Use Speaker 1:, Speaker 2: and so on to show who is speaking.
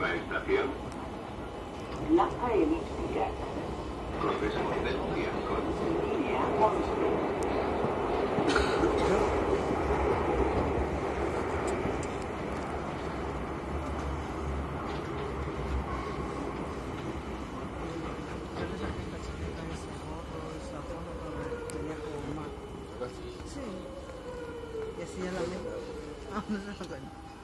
Speaker 1: próxima estación?
Speaker 2: Lapa Elíptica.
Speaker 1: Correspondencia con
Speaker 2: Línea 11.
Speaker 3: Sí. Y así ya la meto. Ah, no se lo cuento.